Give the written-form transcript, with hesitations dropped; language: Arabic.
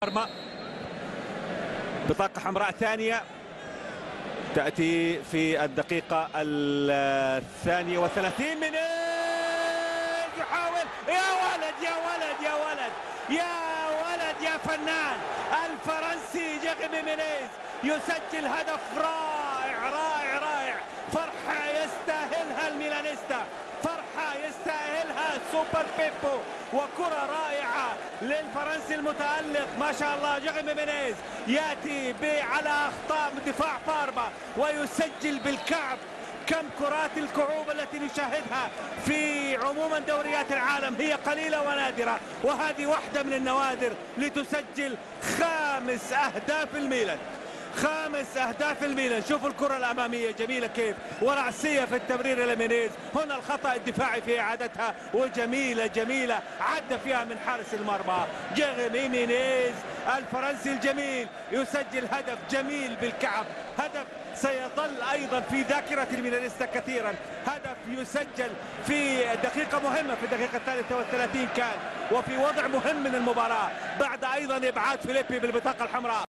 بطاقة حمراء ثانية تأتي في الدقيقة 32 من يحاول. يا ولد يا ولد يا ولد يا ولد يا فنان، الفرنسي جيغي مينيز يسجل هدف رائع رائع رائع. فرحة يستاهلها الميلانيستا، فرحة يستاهلها سوبر بيبو، وكرة رائعة للفرنسي المتألق ما شاء الله. جيغي مينيز يأتي على أخطاء من دفاع بارما ويسجل بالكعب. كم كرات الكعوب التي نشاهدها في عموما دوريات العالم هي قليلة ونادرة، وهذه واحدة من النوادر لتسجل 5 أهداف الميلان. 5 أهداف الميلان. شوفوا الكرة الأمامية جميلة كيف، ورأسية في التمرير لمينيز. هنا الخطأ الدفاعي في إعادتها، وجميلة جميلة عدى فيها من حارس المرمى. جيغي مينيز الفرنسي الجميل يسجل هدف جميل بالكعب، هدف سيظل أيضا في ذاكرة الميلانيستا كثيرا. هدف يسجل في دقيقة مهمة، في الدقيقة 33 كان، وفي وضع مهم من المباراة بعد أيضا إبعاد فيليبي بالبطاقة الحمراء.